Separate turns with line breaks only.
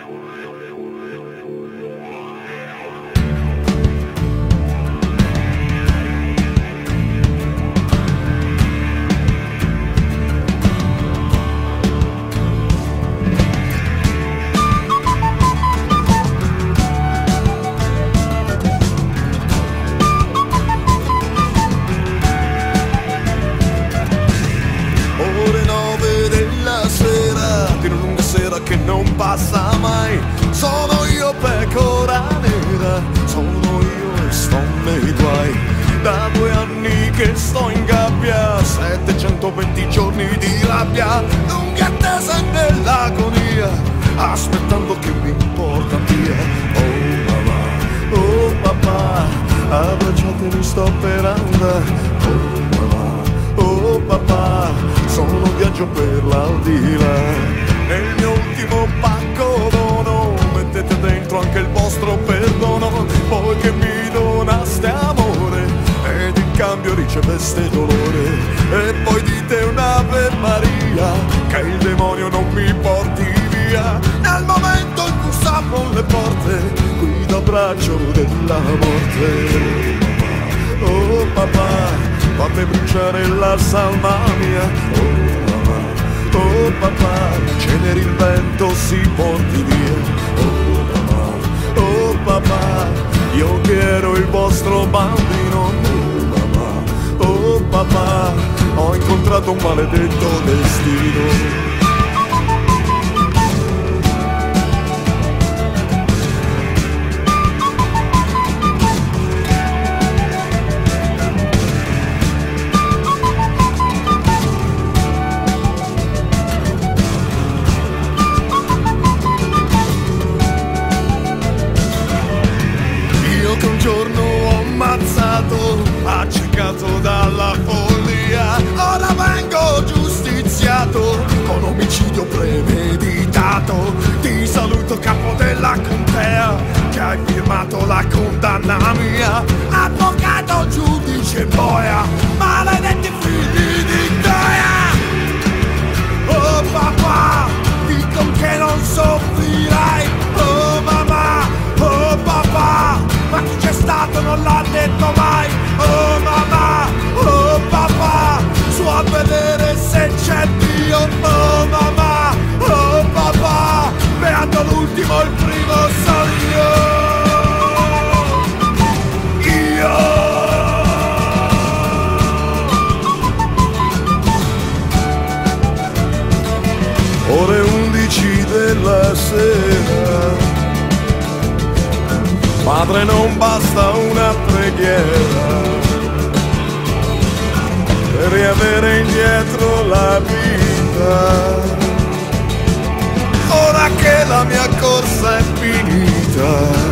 Che non passa mai, sono io pecora nera, sono io e sto nei guai. Da 2 anni che sto in gabbia, 720 giorni di rabbia, lunga attesa nell'agonia, aspettando che mi porta via. Oh mamma, oh papà, abbracciatemi sto per andare. Oh mamma, oh papà, sono in viaggio per l'aldilà. Nel mio ultimo pacco dono mettete dentro anche il vostro perdono, voi che mi donaste amore ed in cambio riceveste dolore, e poi dite un'Ave Maria che il demonio non mi porti via nel momento in cui s'aprono le porte qui d'abbraccio della morte. Oh papà, fate bruciare la salma mia. Oh papà, cenere il vento si porti via. Oh papà, io che ero il vostro bambino. Oh papà, ho incontrato un maledetto destino. Un giorno ho ammazzato, accecato dalla follia, ora vengo giustiziato con omicidio premeditato. Ti saluto capo della contea che hai firmato la condanna mia, avvocato, giudice, boia, maledetti figli di Troia. Oh papà, dico che non soffrirai. Oh mamma, oh papà, ma chi c'è stato non l'ha detto mai. Oh mamma, oh papà, su a vedere se c'è Dio. Oh mamma, oh papà, beato l'ultimo, il primo sono io. Ore 11 della sera, padre, non basta una preghiera per riavere indietro la vita, ora che la mia corsa è finita.